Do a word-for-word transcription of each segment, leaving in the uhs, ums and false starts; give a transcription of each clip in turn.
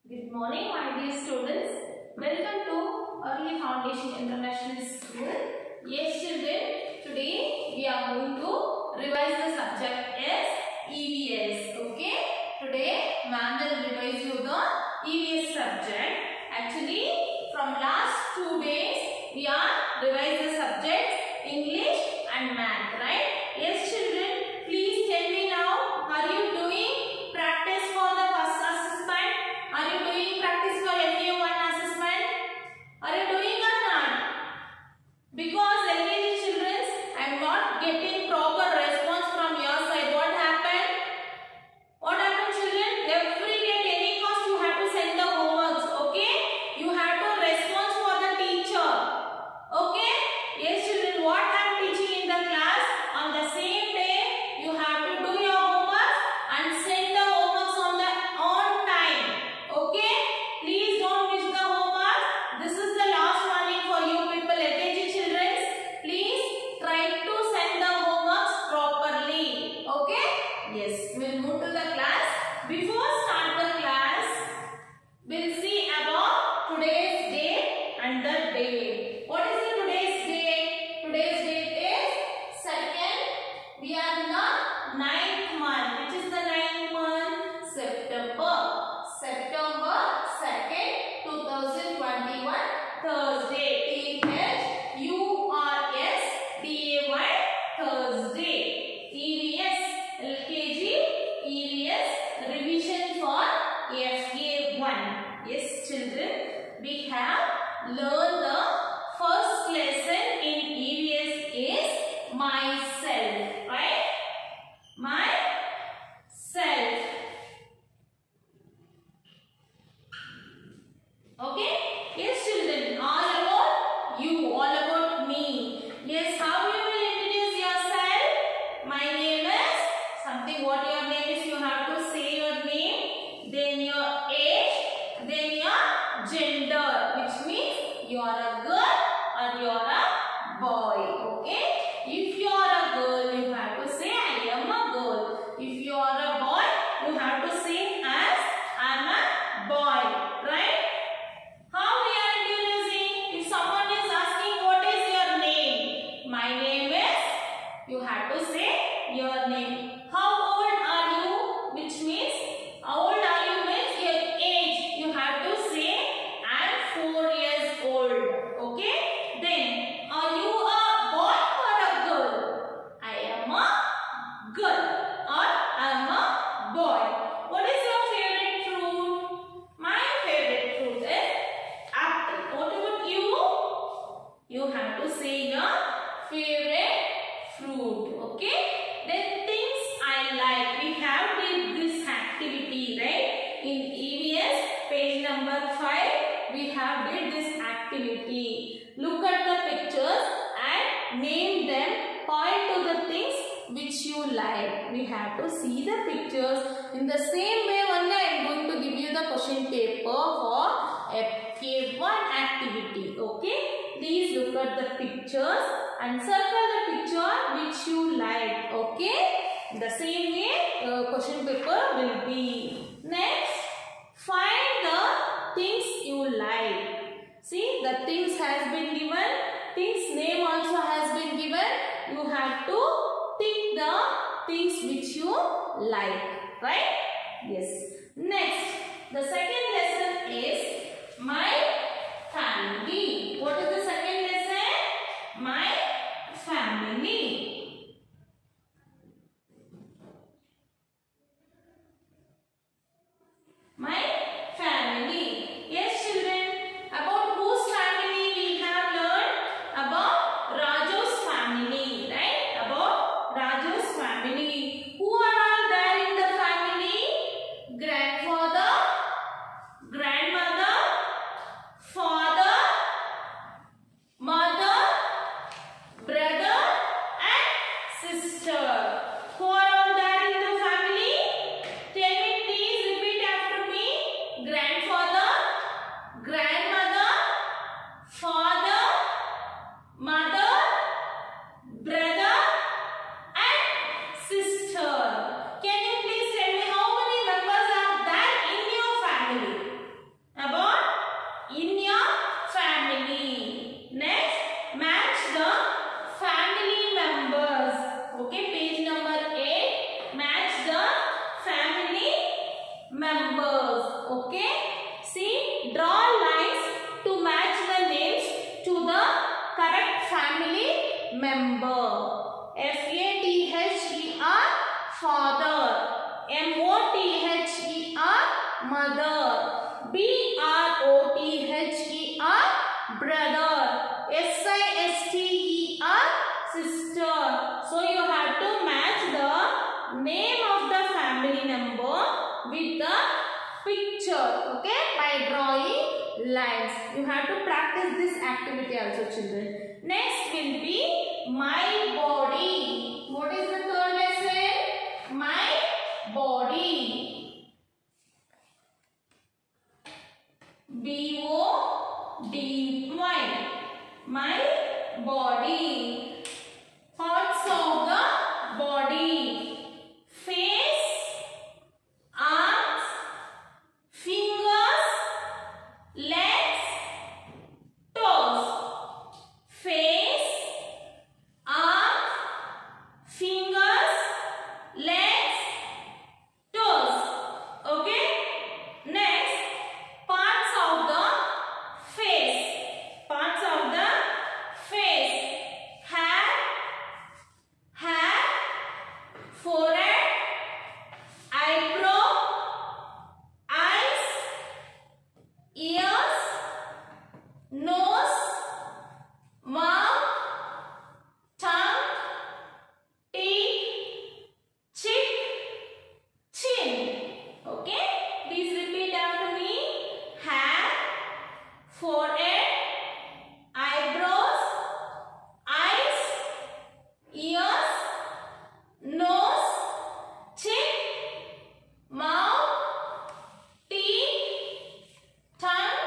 Good morning, my dear students. Welcome to Early Foundation International School. Yes, children, today we are going to revise the subject as E V S. Okay, today ma'am will revise you the E V S subject. Actually, from last two days we are revise the subjects English and Math, right? Yes, children, please tell me now, are you doing practice for the first assessment? Are you doing practice for L K one assessment? Are you doing or not? Because L K G children, I am not getting proper response from your side. What happened? What happened, children? Every day at any cost you have to send the homeworks. Okay? You have to respond for the teacher. Okay? Yes, children. What I am teaching in the class, on the same day you have to do your homework and send the homeworks on the on time. Okay? Please don't miss the homework. This is the last warning for you people, L K G children. Please try to send the homeworks properly. Okay? Yes. We'll move to the class. Before start the class, we'll see about today's date and the date. What is the today's date? Today's date is second. We are in the ninth month. Which is the ninth month? September. September second, two thousand twenty-one, Thursday. T H U R S D A Y, Thursday. E V S, L K G, E V S, revision for F A one. Yes, children, we have learned the first lesson in E V S is myself, right? Myself. Okay? Yes, children, all about you, all about me. Yes, how you will introduce yourself? My name is something. What your name is, you have to say your name, then your age, then your gender, which means you are a girl or you are a boy. Okay? If you are a girl, you have to say I am a girl. If you are a boy, you have to say as I am a boy. Right? How we are introducing? If someone is asking what is your name? My name is, you have to say your name. How old are you? Which means, how old are you means your age. You have to say I am four years old. Okay? Then, are you a boy or a girl? I am a girl or I am a boy. What is your favorite fruit? My favorite fruit is apple. What about you? You have to say your favorite fruit. Okay? Then things I like. We have did this activity, right? In E V S page number five, we have did this activity. Look at the pictures and name them. Point to the things which you like. We have to see the pictures. In the same way only I am going to give you the question paper for F A one activity. Okay? Please look at the pictures and circle the picture which you like. Okay? The same way uh, question paper will be. Next, find the things you like. See, the things has been given. Things name also has been given. You have to tick the things which you like. Right? Yes. Next, the second lesson is my family. What is the second lesson? My family. My family. Yes, children. About whose family we have learned? About Raju's family. Right? About Raju's family. Who are all there in the family? Grandfather, grandmother, father, mother, brother members. Okay. See, draw lines to match the names to the correct family member. F A T H E R, father. M O T H E R, mother. B R O T H E R, brother. S I S T E R, sister. So you have to match the name of the family member with the picture, okay, by drawing lines. You have to practice this activity also, children. Next will be my body. What is the third lesson? My body. B O D Y. My body. Parts of the body. Face, arms, fingers, legs, toes. Face, arms, fingers, legs, toes. Okay. Next, parts of the face. Parts of the face. Hair, hair, forehead, eyebrow, eyes, ears, nose, mouth, tongue, teeth, cheek, chin. Okay, please repeat after me. Hair, forehead, eyebrows, eyes, ears, nose, chin, mouth, teeth, tongue,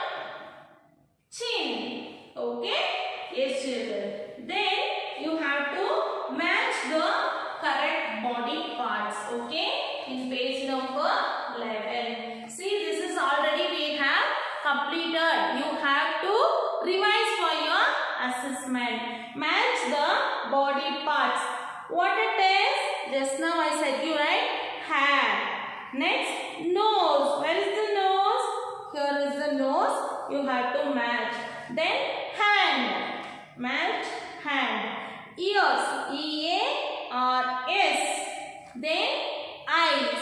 chin. Okay? Yes, children. Then you have to match the correct body parts. Okay? In page number eleven. See, this is already we have completed. You have to revise for your assessment. Match the body parts. What it is? Just now I said you, right? Hair. Next, nose. Where is the nose? Here is the nose. You have to match. Then hand. Match hand. Ears. E A R S. Then eyes.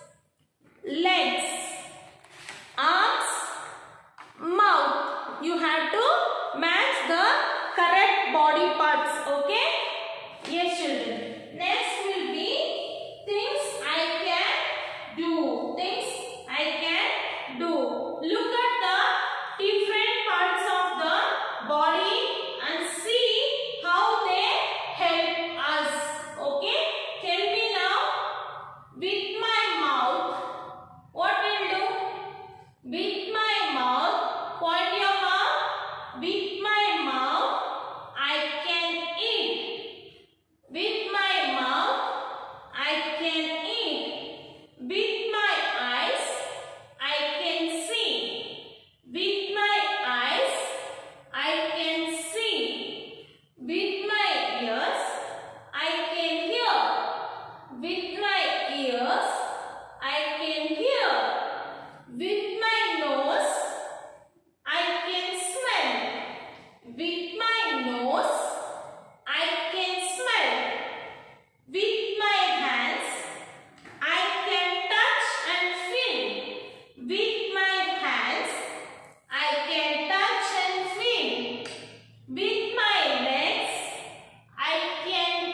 Legs. Arms. Mouth. You have to match the correct body parts. Okay? Yes, children. Next will be things I can do. Things I can do. Look at the different parts of the body and see how they help us. Okay? Tell me now. With my mouth, what will do? With my mouth, point your mouth. With my mouth, I can eat. With my mouth, I can eat. With my eyes, I can see. With my eyes, I can see. With my ears, I can hear. With my ears, I can hear. With my nose, I can smell. With my nose, I can smell. With my hands, I can touch and feel. With my hands, I can touch and feel. With my legs, I can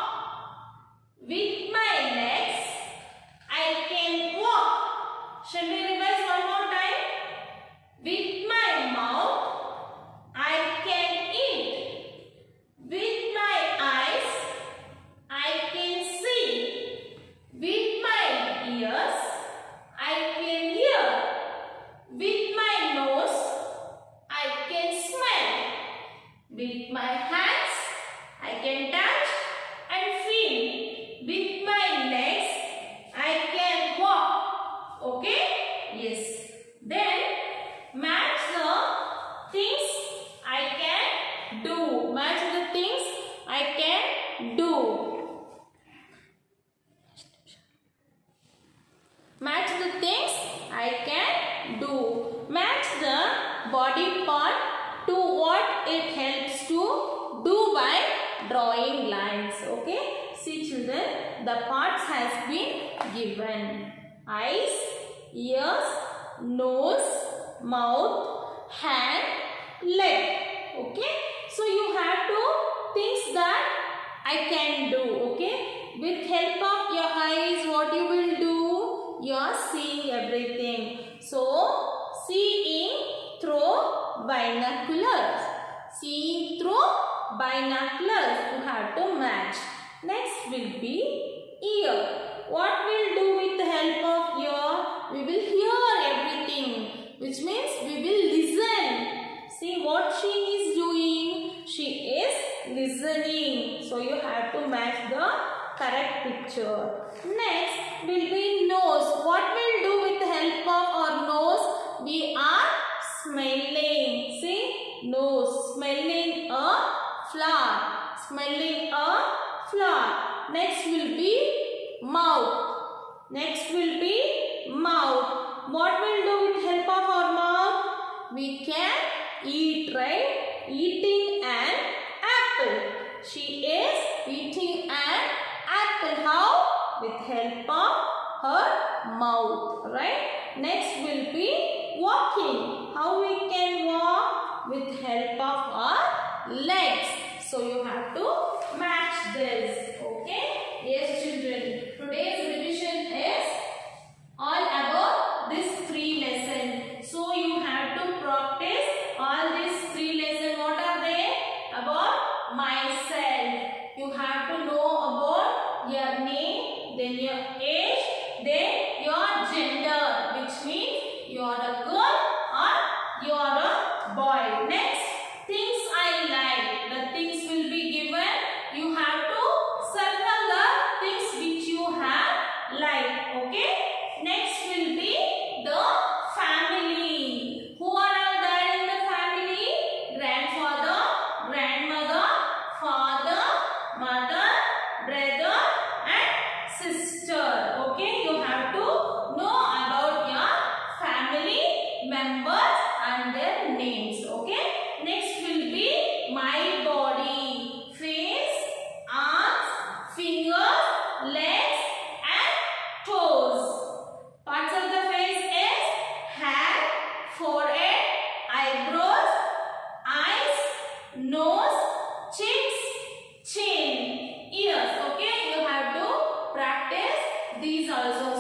walk. With my legs, I can walk. Shall we revise one more time? With my mouth, I can eat. With my eyes, I can see. With my ears, I can hear. With my nose, I can smell. With my hands, I can touch and feel. With my legs, I can walk. Okay? Yes. Then match the things I can do. Match the things I can do. Match the things it helps to do by drawing lines. Okay. See children, the parts has been given. Eyes, ears, nose, mouth, hand, leg. Okay. So you have to things that I can do. Okay. With help of your eyes, what you will do? You are seeing everything. So seeing through binoculars. Seeing through binoculars. You have to match. Next will be ear. What we'll do with the help of ear? We will hear everything. Which means we will listen. See what she is doing. She is listening. So you have to match the correct picture. Next will be nose. What we'll do with the help of our nose? We are smelling. See, nose, smelling a flower. Smelling a flower. Next will be mouth. Next will be mouth. What we'll do with help of our mouth? We can eat, right? Eating an apple. She is eating an apple. How? With help of her mouth, right? Next will be walking. How we can walk? With help of our legs. So you have to match this. Okay? Yes, children. Today's revision is all about this three lessons. So you have to practice all these three lessons. What are they? About myself. You have to know about your name, then your age, then your gender, which means you are a girl or you are a boy. Next, things I like. The things will be given. You have to circle the things which you have liked. Okay. Next will be the family. Who are all there in the family? Grandfather, grandmother, father, mother, brother and sister. Okay, you have to know about your family members and their names. Okay. Next will be my body. Face, arms, fingers, legs and toes. Parts of the face is head, forehead, eyebrows, eyes, nose, cheeks, chin, ears. Okay, you have to practice these also.